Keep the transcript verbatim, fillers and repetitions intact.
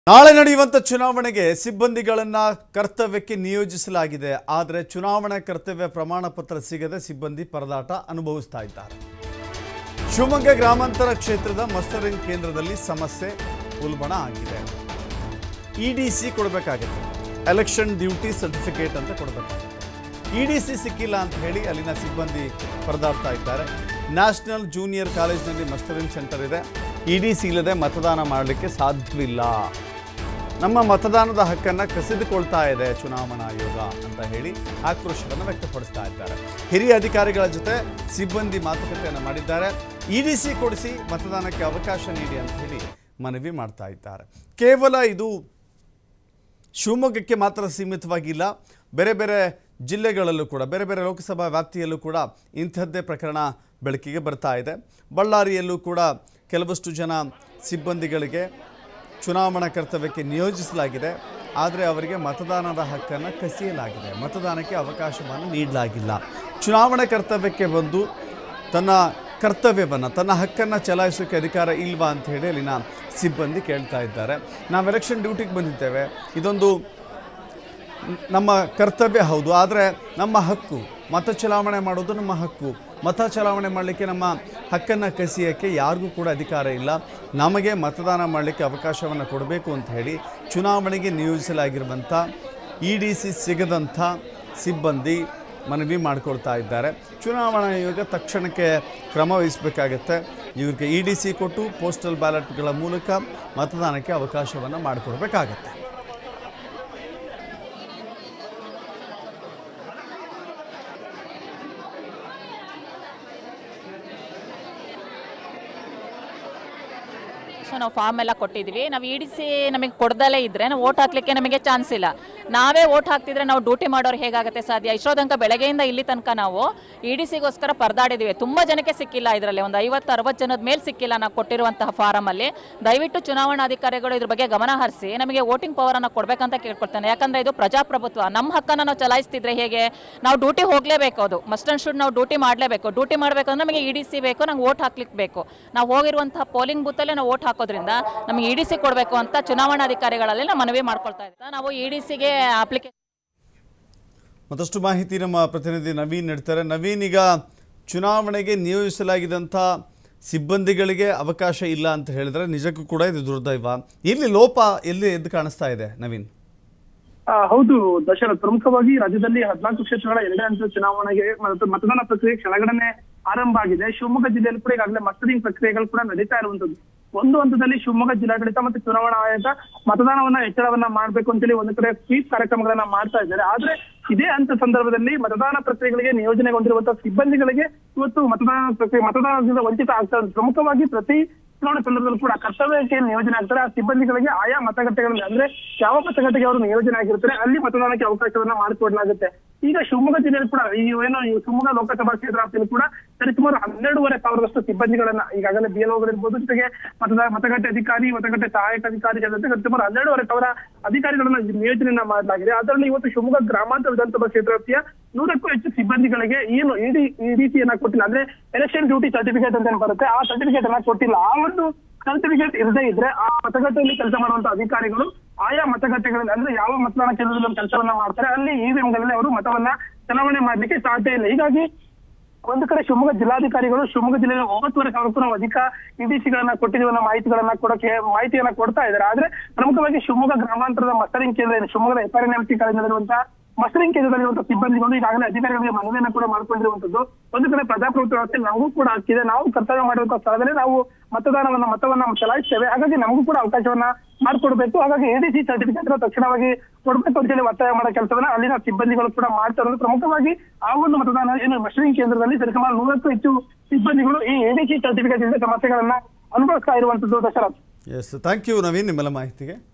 ನಾಳೆ ನಡೆಯುವಂತ ಚುನಾವಣೆಗೆ ಸಿಬ್ಬಂದಿಗಳನ್ನ ಕರ್ತವ್ಯಕ್ಕೆ ನಿಯೋಜಿಸಲಾಗಿದೆ. ಆದರೆ ಚುನಾವಣಾ ಕರ್ತವ್ಯ ಪ್ರಮಾಣ ಪತ್ರ ಸಿಗದೆ ಸಿಬ್ಬಂದಿ ಪರದಾಟ ಅನುಭವಿಸ್ತಾ ಇದ್ದಾರೆ. ಶಿವಮೊಗ್ಗ ಗ್ರಾಮಾಂತರ ಕ್ಷೇತ್ರದ ಮಸ್ಟರಿಂಗ್ ಕೇಂದ್ರದಲ್ಲಿ ಸಮಸ್ಯೆ ಉಲ್ಬಣ ಆಗಿದೆ. ಇಡಿಸಿ ಕೊಡಬೇಕಾಗುತ್ತೆ, ಎಲೆಕ್ಷನ್ ಡ್ಯೂಟಿ ಸರ್ಟಿಫಿಕೇಟ್ ಅಂತ ಕೊಡಬೇಕಾಗುತ್ತೆ. ಇಡಿಸಿ ಸಿಕ್ಕಿಲ್ಲ ಅಂತ ಹೇಳಿ ಅಲ್ಲಿನ ಸಿಬ್ಬಂದಿ ಪರದಾಡ್ತಾ ಇದ್ದಾರೆ. ನ್ಯಾಷನಲ್ ಜೂನಿಯರ್ ಕಾಲೇಜಿನಲ್ಲಿ ಮಸ್ಟರಿಂಗ್ ಸೆಂಟರ್ ಇದೆ. ಇಡಿಸಿ ಇಲ್ಲದೆ ಮತದಾನ ಮಾಡಲಿಕ್ಕೆ ಸಾಧ್ಯವಿಲ್ಲ. ನಮ್ಮ ಮತದಾನದ ಹಕ್ಕನ್ನು ಕಸಿದುಕೊಳ್ತಾ ಇದೆ ಚುನಾವಣಾ ಆಯೋಗ ಅಂತ ಹೇಳಿ ಆಕ್ರೋಶವನ್ನು ವ್ಯಕ್ತಪಡಿಸ್ತಾ ಇದ್ದಾರೆ. ಹಿರಿಯ ಅಧಿಕಾರಿಗಳ ಜೊತೆ ಸಿಬ್ಬಂದಿ ಮಾತುಕತೆಯನ್ನು ಮಾಡಿದ್ದಾರೆ. ಇಡಿಸಿ ಕೊಡಿಸಿ ಮತದಾನಕ್ಕೆ ಅವಕಾಶ ನೀಡಿ ಅಂತ ಹೇಳಿ ಮನವಿ ಮಾಡ್ತಾ ಇದ್ದಾರೆ. ಕೇವಲ ಇದು ಶಿವಮೊಗ್ಗಕ್ಕೆ ಮಾತ್ರ ಸೀಮಿತವಾಗಿಲ್ಲ, ಬೇರೆ ಬೇರೆ ಜಿಲ್ಲೆಗಳಲ್ಲೂ ಕೂಡ, ಬೇರೆ ಬೇರೆ ಲೋಕಸಭಾ ವ್ಯಾಪ್ತಿಯಲ್ಲೂ ಕೂಡ ಇಂಥದ್ದೇ ಪ್ರಕರಣ ಬೆಳಕಿಗೆ ಬರ್ತಾ ಇದೆ. ಬಳ್ಳಾರಿಯಲ್ಲೂ ಕೂಡ ಕೆಲವಷ್ಟು ಜನ ಸಿಬ್ಬಂದಿಗಳಿಗೆ ಚುನಾವಣಾ ಕರ್ತವ್ಯಕ್ಕೆ ನಿಯೋಜಿಸಲಾಗಿದೆ. ಆದರೆ ಅವರಿಗೆ ಮತದಾನದ ಹಕ್ಕನ್ನು ಕಸಿಯಲಾಗಿದೆ, ಮತದಾನಕ್ಕೆ ಅವಕಾಶವನ್ನು ನೀಡಲಾಗಿಲ್ಲ. ಚುನಾವಣಾ ಕರ್ತವ್ಯಕ್ಕೆ ಬಂದು ತನ್ನ ಕರ್ತವ್ಯವನ್ನು, ತನ್ನ ಹಕ್ಕನ್ನು ಚಲಾಯಿಸೋಕ್ಕೆ ಅಧಿಕಾರ ಇಲ್ವಾ ಅಂತ ಹೇಳಿ ಅಲ್ಲಿನ ಸಿಬ್ಬಂದಿ ಕೇಳ್ತಾ ಇದ್ದಾರೆ. ನಾವು ಎಲೆಕ್ಷನ್ ಡ್ಯೂಟಿಗೆ ಬಂದಿದ್ದೇವೆ, ಇದೊಂದು ನಮ್ಮ ಕರ್ತವ್ಯ ಹೌದು, ಆದರೆ ನಮ್ಮ ಹಕ್ಕು, ಮತ ಚಲಾವಣೆ ಮಾಡೋದು ನಮ್ಮ ಹಕ್ಕು. ಮತ ಚಲಾವಣೆ ಮಾಡಲಿಕ್ಕೆ ನಮ್ಮ ಹಕ್ಕನ್ನು ಕಸಿಯೋಕ್ಕೆ ಯಾರಿಗೂ ಕೂಡ ಅಧಿಕಾರ ಇಲ್ಲ. ನಮಗೆ ಮತದಾನ ಮಾಡಲಿಕ್ಕೆ ಅವಕಾಶವನ್ನು ಕೊಡಬೇಕು ಅಂತ ಹೇಳಿ ಚುನಾವಣೆಗೆ ನಿಯೋಜಿಸಲಾಗಿರುವಂಥ ಇ ಡಿ ಸಿ ಸಿಗದಂಥ ಸಿಬ್ಬಂದಿ ಮನವಿ ಮಾಡಿಕೊಳ್ತಾ ಇದ್ದಾರೆ. ಚುನಾವಣಾ ಆಯೋಗ ತಕ್ಷಣಕ್ಕೆ ಕ್ರಮ ವಹಿಸಬೇಕಾಗತ್ತೆ. ಇವರಿಗೆ ಇ ಡಿ ಸಿ ಕೊಟ್ಟು ಪೋಸ್ಟಲ್ ಬ್ಯಾಲೆಟ್ಗಳ ಮೂಲಕ ಮತದಾನಕ್ಕೆ ಅವಕಾಶವನ್ನು ಮಾಡಿಕೊಡ್ಬೇಕಾಗತ್ತೆ. ನಾವು ಫಾರ್ಮ್ ಎಲ್ಲ ಕೊಟ್ಟಿದ್ವಿ. ನಾವು ಇಡಿಸಿ ನಮಗೆ ಕೊಡ್ದಲೇ ಇದ್ರೆ ನಾವು ವೋಟ್ ಹಾಕ್ಲಿಕ್ಕೆ ನಮಗೆ ಚಾನ್ಸ್ ಇಲ್ಲ. ನಾವೇ ವೋಟ್ ಹಾಕ್ತಿದ್ರೆ ನಾವು ಡ್ಯೂಟಿ ಮಾಡೋರು ಹೇಗಾಗುತ್ತೆ ಸಾಧ್ಯ? ಇಷ್ಟೋ ತನಕ ಬೆಳಗ್ಗೆಯಿಂದ ಇಲ್ಲಿ ತನಕ ನಾವು ಇಡಿಸಿಗೋಸ್ಕರ ಪರದಾಡಿದ್ವಿ. ತುಂಬಾ ಜನಕ್ಕೆ ಸಿಕ್ಕಿಲ್ಲ, ಇದರಲ್ಲಿ ಒಂದು ಐವತ್ತು ಅರವತ್ತು ಜನದ ಮೇಲೆ ಸಿಕ್ಕಿಲ್ಲ ನಾವು ಕೊಟ್ಟಿರುವಂತಹ ಫಾರಮ್ ಅಲ್ಲಿ. ದಯವಿಟ್ಟು ಚುನಾವಣಾಧಿಕಾರಿಗಳು ಇದ್ರ ಬಗ್ಗೆ ಗಮನ ಹರಿಸಿ ನಮಗೆ ವೋಟಿಂಗ್ ಪವರ್ ಅನ್ನ ಕೊಡ್ಬೇಕಂತ ಕೇಳ್ಕೊಳ್ತೇನೆ. ಯಾಕಂದ್ರೆ ಇದು ಪ್ರಜಾಪ್ರಭುತ್ವ, ನಮ್ಮ ಹಕ್ಕನ್ನು ನಾವು ಚಲಾಯಿಸ್ತಿದ್ರೆ ಹೇಗೆ? ನಾವು ಡ್ಯೂಟಿ ಹೋಗ್ಲೇಬೇಕು, ಅದು ಮಸ್ಟ್ ಅಂಡ್ ಶುಡ್ ನಾವು ಡ್ಯೂಟಿ ಮಾಡಲೇಬೇಕು. ಡ್ಯೂಟಿ ಮಾಡಬೇಕಂದ್ರೆ ನಮಗೆ ಇಡಿಸಿ ಬೇಕು, ನಂಗೆ ವೋಟ್ ಹಾಕ್ಲಿಕ್ಕೆ ಬೇಕು. ನಾವು ಹೋಗಿರುವಂತಹ ಪೋಲಿಂಗ್ ಬೂತ್ ಅಲ್ಲೇ ನಾವು ವೋಟ್ ಹಾಕೋದ್ರಿಂದ ನಮಗೆ ಇಡಿಸಿ ಕೊಡಬೇಕು ಅಂತ ಚುನಾವಣಾಧಿಕಾರಿಗಳಲ್ಲಿ ನಾವು ಮನವಿ ಮಾಡ್ಕೊಳ್ತಾ ಇದ್ದೀವಿ. ನಾವು ಇಡಿಸಿಗೆ ಅಪ್ಲಿಕೇಶನ್ ಮತ್ತಷ್ಟು ಮಾಹಿತಿ ನಮ್ಮ ಪ್ರತಿನಿಧಿ ನವೀನ್ ನೀಡ್ತಾರೆ. ನವೀನ್, ಈಗ ಚುನಾವಣೆಗೆ ನಿಯೋಜಿಸಲಾಗಿದ್ದಂಥ ಸಿಬ್ಬಂದಿಗಳಿಗೆ ಅವಕಾಶ ಇಲ್ಲ ಅಂತ ಹೇಳಿದ್ರೆ ನಿಜಕ್ಕೂ ಕೂಡ ಇದು ದುರ್ದೈವ. ಎಲ್ಲಿ ಲೋಪ ಎಲ್ಲಿ ಎದ್ದು ಕಾಣಿಸ್ತಾ ಇದೆ ನವೀನ್? ಹೌದು ದಶರಥ್, ಪ್ರಮುಖವಾಗಿ ರಾಜ್ಯದಲ್ಲಿ ಹದಿನಾಲ್ಕು ಕ್ಷೇತ್ರಗಳ ಎರಡನೇ ಹಂತದ ಚುನಾವಣೆಗೆ ಮತದಾನ ಪ್ರಕ್ರಿಯೆ ಕ್ಷಣಗಣನೆ ಆರಂಭ ಆಗಿದೆ. ಶಿವಮೊಗ್ಗ ಜಿಲ್ಲೆಯಲ್ಲಿ ಕೂಡ ಈಗಾಗಲೇ ಮಸ್ಟರಿಂಗ್ ಪ್ರಕ್ರಿಯೆಗಳು ಕೂಡ ನಡೀತಾ ಇರುವಂತದ್ದು. ಒಂದು ಹಂತದಲ್ಲಿ ಶಿವಮೊಗ್ಗ ಜಿಲ್ಲಾಡಳಿತ ಮತ್ತು ಚುನಾವಣಾ ಆಯೋಗ ಮತದಾನವನ್ನ ಹೆಚ್ಚಳವನ್ನ ಮಾಡ್ಬೇಕು ಅಂತೇಳಿ ಒಂದು ಕಡೆ ಸ್ವೀಪ್ ಕಾರ್ಯಕ್ರಮಗಳನ್ನ ಮಾಡ್ತಾ ಇದ್ದಾರೆ. ಆದ್ರೆ ಇದೇ ಹಂತ ಸಂದರ್ಭದಲ್ಲಿ ಮತದಾನ ಪ್ರಕ್ರಿಯೆಗಳಿಗೆ ನಿಯೋಜನೆಗೊಂಡಿರುವಂತಹ ಸಿಬ್ಬಂದಿಗಳಿಗೆ ಇವತ್ತು ಮತದಾನ ಪ್ರಕ್ರಿಯೆ ಮತದಾನದಿಂದ ವಂಚಿತ ಆಗ್ತಾ ಇದೆ. ಪ್ರಮುಖವಾಗಿ ಪ್ರತಿ ಚುನಾವಣೆ ಸಂದರ್ಭದಲ್ಲೂ ಕೂಡ ಕರ್ತವ್ಯಕ್ಕೆ ನಿಯೋಜನೆ ಆಗ್ತಾರೆ. ಆ ಸಿಬ್ಬಂದಿಗಳಿಗೆ ಆಯಾ ಮತಗಟ್ಟೆಗಳಲ್ಲಿ, ಅಂದ್ರೆ ಯಾವ ಮತಗಟ್ಟೆಗೆ ಅವರು ನಿಯೋಜನೆ ಆಗಿರ್ತಾರೆ ಅಲ್ಲಿ ಮತದಾನಕ್ಕೆ ಅವಕಾಶವನ್ನ ಮಾಡಿಕೊಡಲಾಗುತ್ತೆ. ಈಗ ಶಿವಮೊಗ್ಗ ಜಿಲ್ಲೆಯಲ್ಲಿ ಕೂಡ ಈ ಏನು ಶಿವಮೊಗ್ಗ ಲೋಕಸಭಾ ಕ್ಷೇತ್ರ ವ್ಯಾಪ್ತಿಯಲ್ಲಿ ಕೂಡ ಸರಿಸುಮಾರು ಹನ್ನೆರಡೂವರೆ ಸಾವಿರದಷ್ಟು ಸಿಬ್ಬಂದಿಗಳನ್ನ ಈಗಾಗಲೇ ಬಿ ಎಲ್ ಓಗಳಿರ್ಬೋದು, ಜೊತೆಗೆ ಮತದಾನ ಮತಗಟ್ಟೆ ಅಧಿಕಾರಿ, ಮತಗಟ್ಟೆ ಸಹಾಯಕ ಅಧಿಕಾರಿ ಜೊತೆ ಸರಿಸುಮಾರು ಹನ್ನೆರಡೂವರೆ ಸಾವಿರ ಅಧಿಕಾರಿಗಳನ್ನ ನಿಯೋಜನೆಯನ್ನ ಮಾಡಲಾಗಿದೆ. ಅದರಲ್ಲಿ ಇವತ್ತು ಶಿವಮೊಗ್ಗ ಗ್ರಾಮಾಂತರ ವಿಧಾನಸಭಾ ಕ್ಷೇತ್ರ ವ್ಯಾಪ್ತಿಯ ನೂರಕ್ಕೂ ಹೆಚ್ಚು ಸಿಬ್ಬಂದಿಗಳಿಗೆ ಏನು ಇಡಿ ಈ ರೀತಿಯನ್ನ ಕೊಟ್ಟಿಲ್ಲ, ಅಂದ್ರೆ ಎಲೆಕ್ಷನ್ ಡ್ಯೂಟಿ ಸರ್ಟಿಫಿಕೇಟ್ ಅಂತ ಏನ್ ಬರುತ್ತೆ, ಆ ಸರ್ಟಿಫಿಕೇಟ್ ಅನ್ನ ಕೊಟ್ಟಿಲ್ಲ. ಆ ಒಂದು ಸರ್ಟಿಫಿಕೇಟ್ ಇರದೇ ಇದ್ರೆ ಆ ಮತಗಟ್ಟೆಯಲ್ಲಿ ಕೆಲಸ ಮಾಡುವಂತ ಅಧಿಕಾರಿಗಳು ಆಯಾ ಮತಗಟ್ಟೆಗಳಲ್ಲಿ, ಅಂದ್ರೆ ಯಾವ ಮತದಾನ ಕೇಂದ್ರದಲ್ಲಿ ಕೆಲಸವನ್ನ ಮಾಡ್ತಾರೆ ಅಲ್ಲಿ ಇವಿಎಂಗಳಲ್ಲಿ ಅವರು ಮತವನ್ನ ಚಲಾವಣೆ ಮಾಡ್ಲಿಕ್ಕೆ ಸಾಧ್ಯ ಇಲ್ಲ. ಹೀಗಾಗಿ ಒಂದು ಕಡೆ ಶಿವಮೊಗ್ಗ ಜಿಲ್ಲಾಧಿಕಾರಿಗಳು ಶಿವಮೊಗ್ಗ ಜಿಲ್ಲೆಯ ಒಂಬತ್ತುವರೆ ಸಾವಿರಕ್ಕೂ ನಾವು ಅಧಿಕ ಇಡಿಸಿಗಳನ್ನ ಕೊಟ್ಟಿದ್ದೀವನ್ನ ಮಾಹಿತಿಗಳನ್ನ ಕೊಡಕ್ಕೆ ಮಾಹಿತಿಯನ್ನ ಕೊಡ್ತಾ ಇದ್ದಾರೆ. ಆದ್ರೆ ಪ್ರಮುಖವಾಗಿ ಶಿವಮೊಗ್ಗ ಗ್ರಾಮಾಂತರದ ಮಸ್ಟರಿಂಗ್ ಕೇಂದ್ರ ಏನು ಶಿವಮೊಗ್ಗದ F R N M T ಕಾಲೇಜಿನಲ್ಲಿರುವಂತಹ ಮಸ್ಟರಿಂಗ್ ಕೇಂದ್ರದಲ್ಲಿರುವಂತಹ ಸಿಬ್ಬಂದಿಗಳು ಈಗಾಗಲೇ ಅಧಿಕಾರಿಗಳಿಗೆ ಮನವಿಯನ್ನ ಕೂಡ ಮಾಡ್ಕೊಂಡಿರುವಂತದ್ದು. ಒಂದು ಕಡೆ ಪ್ರಜಾಪ್ರಭುತ್ವ ವ್ಯವಸ್ಥೆ ನಮಗೂ ಕೂಡ ಹಾಕಿದೆ, ನಾವು ಕರ್ತವ್ಯ ಮಾಡಿರುವಂತಹ ಸ್ಥಳದಲ್ಲಿ ನಾವು ಮತದಾನವನ್ನ ಮತವನ್ನ ಚಲಾಯಿಸ್ತೇವೆ, ಹಾಗಾಗಿ ನಮಗೂ ಕೂಡ ಅವಕಾಶವನ್ನ ಮಾಡಿಕೊಡ್ಬೇಕು. ಹಾಗಾಗಿ ಎಡಿಸಿ ಸರ್ಟಿಫಿಕೇಟ್ ತಕ್ಷಣವಾಗಿ ಕೊಡ್ಬೇಕು ಅಂತೇಳಿ ಒತ್ತಾಯ ಮಾಡೋ ಕೆಲಸವನ್ನ ಅಲ್ಲಿನ ಸಿಬ್ಬಂದಿಗಳು ಕೂಡ ಮಾಡ್ತಾ ಇರೋದು. ಪ್ರಮುಖವಾಗಿ ಆ ಒಂದು ಮತದಾನ ಏನು ಮಸ್ಟರಿಂಗ್ ಕೇಂದ್ರದಲ್ಲಿ ಸರಿಸುಮಾರು ನೂರಕ್ಕೂ ಹೆಚ್ಚು ಸಿಬ್ಬಂದಿಗಳು ಈ ಎಡಿಸಿ ಸರ್ಟಿಫಿಕೇಟ್ ಇಂದ ಸಮಸ್ಯೆಗಳನ್ನ ಅನುಭವಿಸ್ತಾ ಇರುವಂತದ್ದು. Dasharath, yes, thank you Naveen ನಿಮ್ಮೆಲ್ಲ ಮಾಹಿತಿಗೆ.